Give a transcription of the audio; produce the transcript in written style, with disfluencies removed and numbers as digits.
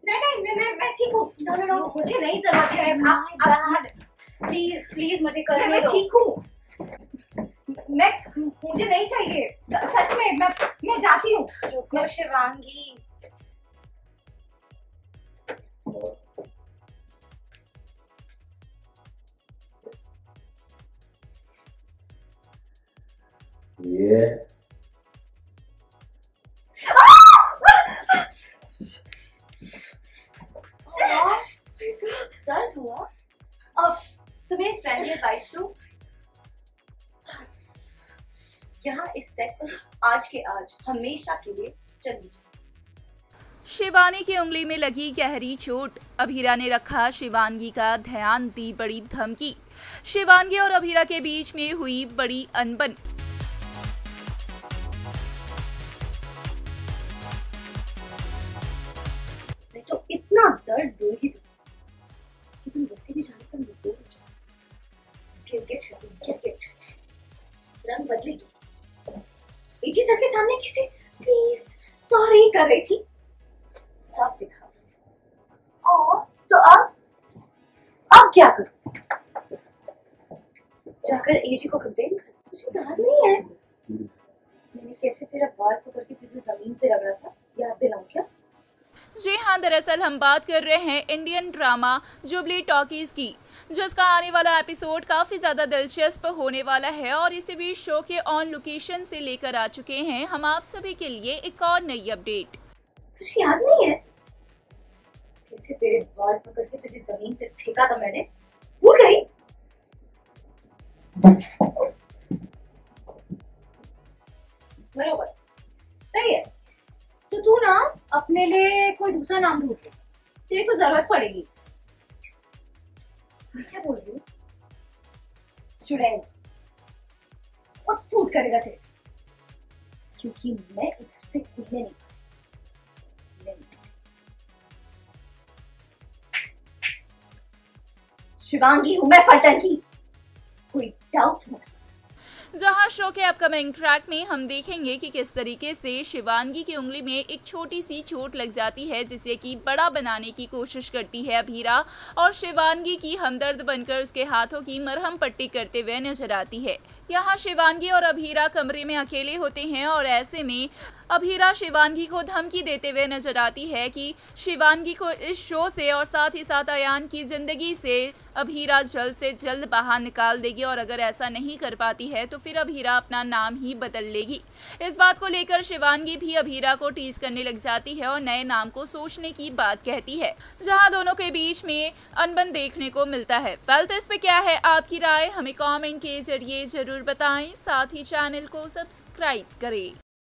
नहीं मैं ठीक हूँ। नो नो नो मुझे नहीं जरूरत है। आप प्लीज प्लीज मुझे करने दो। मैं ठीक हूँ। मुझे नहीं चाहिए सच में। मैं जाती हूँ। रुको शिवांगी। ये दर्द हुआ? अब तुम्हें फ्रेंडली एडवाइस दूं? यहाँ इस सेट से आज के आज हमेशा के लिए चली जाए। शिवानी की उंगली में लगी गहरी चोट। अभीरा ने रखा शिवांगी का ध्यान, दी बड़ी धमकी। शिवांगी और अभीरा के बीच में हुई बड़ी अनबन। मैं तो इतना दर्द दूंगी कि तुम वैसे भी जाने पर मजबूर हो जाओ। क्रिकेट है क्रिकेट, रंग बदलेगी। एजी सर के सामने किसी प्लीज सॉरी कर रही थी, सब दिखा। तो अब क्या करूं? जाकर एजी को कंप्लेन कर? तुझे याद नहीं है मैंने कैसे तेरा बाल पकड़ के तुझे जमीन पे रगड़ा था? याद दिलाऊं क्या? जी हाँ, दरअसल हम बात कर रहे हैं इंडियन ड्रामा जुबली टॉकीज की, जिसका आने वाला एपिसोड काफ़ी ज़्यादा दिलचस्प होने वाला है। और इसी बीच शो के ऑन लोकेशन से लेकर आ चुके हैं हम आप सभी के लिए एक और नई अपडेट। तुझे याद नहीं है कैसे तेरे बाल पकड़ के तुझे जमीन पे फेंका था मैंने? भूल गई? बरोबर, सही है। तो तू ना अपने लिए कोई दूसरा नाम ढूंढ ले, तेरे को जरूरत पड़ेगी। क्या बोल रही हूँ? चुड़ैल बहुत सूट करेगा तेरे, क्योंकि मैं इधर से खुलने नहीं। शिवांगी हूँ मैं, पलटन की, कोई डाउट मत। जहां शो के अपकमिंग ट्रैक में हम देखेंगे कि किस तरीके से शिवांगी की उंगली में एक छोटी सी चोट लग जाती है, जिसे कि बड़ा बनाने की कोशिश करती है अभीरा, और शिवांगी की हमदर्द बनकर उसके हाथों की मरहम पट्टी करते हुए नजर आती है। यहाँ शिवांगी और अभीरा कमरे में अकेले होते हैं और ऐसे में अभीरा शिवांगी को धमकी देते हुए नजर आती है कि शिवांगी को इस शो से और साथ ही साथ अयान की जिंदगी से अभीरा जल्द से जल्द बाहर निकाल देगी, और अगर ऐसा नहीं कर पाती है तो फिर अभीरा अपना नाम ही बदल लेगी। इस बात को लेकर शिवांगी भी अभीरा को टीज करने लग जाती है और नए नाम को सोचने की बात कहती है, जहां दोनों के बीच में अनबन देखने को मिलता है। वेल, तो इस पे क्या है आपकी राय? हमें कमेंट के जरिए जरूर बताएं, साथ ही चैनल को सब्सक्राइब करें।